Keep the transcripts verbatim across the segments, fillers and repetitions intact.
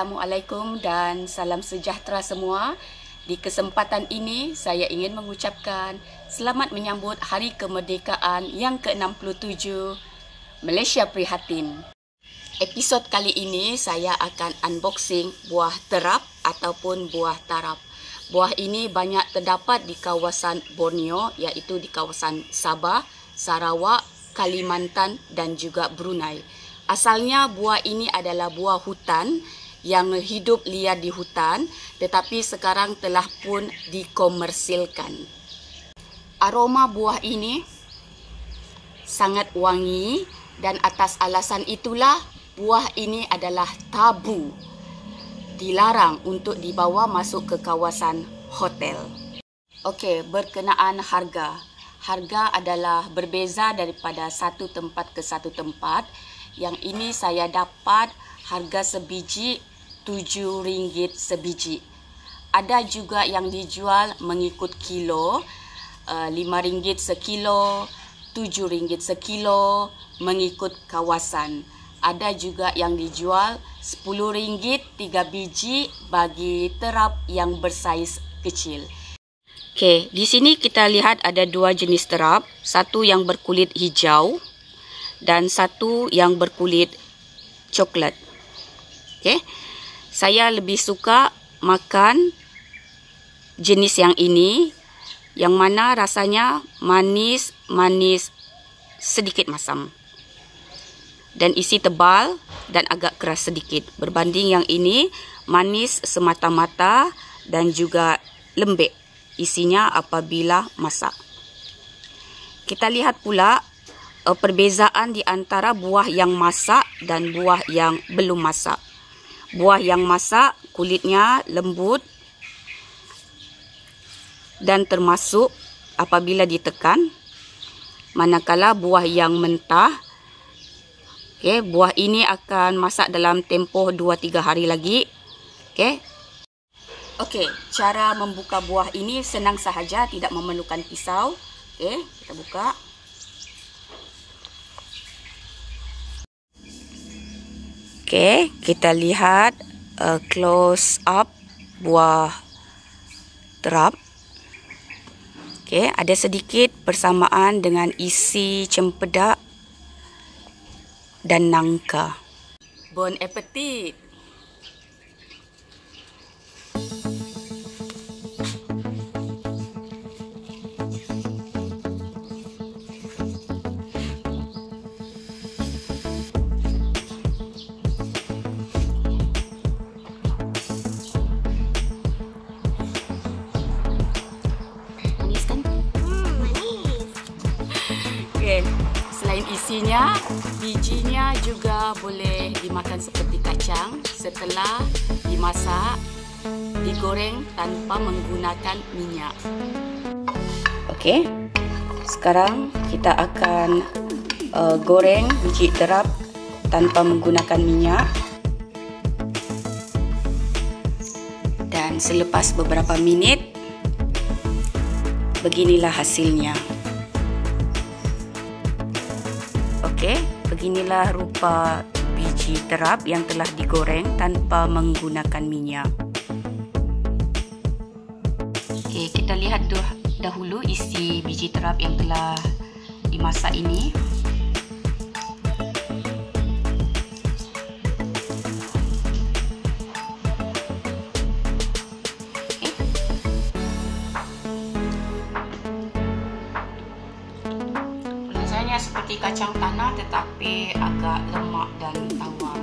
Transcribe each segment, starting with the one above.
Assalamualaikum dan salam sejahtera semua. Di kesempatan ini saya ingin mengucapkan selamat menyambut Hari Kemerdekaan yang ke enam puluh tujuh Malaysia Prihatin. Episod kali ini saya akan unboxing buah terap ataupun buah tarap. Buah ini banyak terdapat di kawasan Borneo, iaitu di kawasan Sabah, Sarawak, Kalimantan dan juga Brunei. Asalnya buah ini adalah buah hutan yang hidup liar di hutan, tetapi sekarang telah pun dikomersilkan. Aroma buah ini sangat wangi dan atas alasan itulah buah ini adalah tabu. Dilarang untuk dibawa masuk ke kawasan hotel. Okey, berkenaan harga. Harga adalah berbeza daripada satu tempat ke satu tempat. Yang ini saya dapat harga sebiji tujuh ringgit sebiji. Ada juga yang dijual mengikut kilo, lima ringgit sekilo, tujuh ringgit sekilo mengikut kawasan. Ada juga yang dijual sepuluh ringgit tiga biji bagi terap yang bersaiz kecil. Okey, di sini kita lihat ada dua jenis terap, satu yang berkulit hijau dan satu yang berkulit coklat. Okey. Saya lebih suka makan jenis yang ini, yang mana rasanya manis, manis sedikit masam. Dan isi tebal dan agak keras sedikit. Berbanding yang ini manis semata-mata dan juga lembek isinya apabila masak. Kita lihat pula perbezaan di antara buah yang masak dan buah yang belum masak. Buah yang masak kulitnya lembut dan termasuk apabila ditekan. Manakala buah yang mentah, okay, buah ini akan masak dalam tempoh dua tiga hari lagi. Okay. Okey, cara membuka buah ini senang sahaja, tidak memerlukan pisau. Okay, kita buka. Okey, kita lihat uh, close up buah terap. Okey, ada sedikit persamaan dengan isi cempedak dan nangka. Bon appetit. Selain isinya, bijinya juga boleh dimakan seperti kacang setelah dimasak, digoreng tanpa menggunakan minyak. Okey, sekarang kita akan uh, goreng biji terap tanpa menggunakan minyak. Dan selepas beberapa minit, beginilah hasilnya. Okey, beginilah rupa biji terap yang telah digoreng tanpa menggunakan minyak. Okey, kita lihat dahulu isi biji terap yang telah dimasak ini. Seperti kacang tanah tetapi agak lemak dan tawar.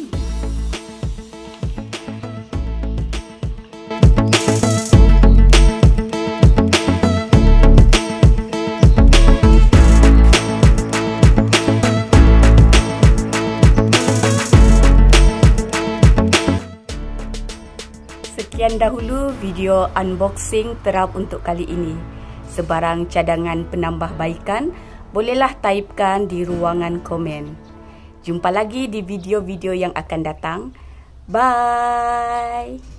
Sekian dahulu video unboxing terap untuk kali ini. Sebarang cadangan penambahbaikan bolehlah typekan di ruangan komen. Jumpa lagi di video-video yang akan datang. Bye!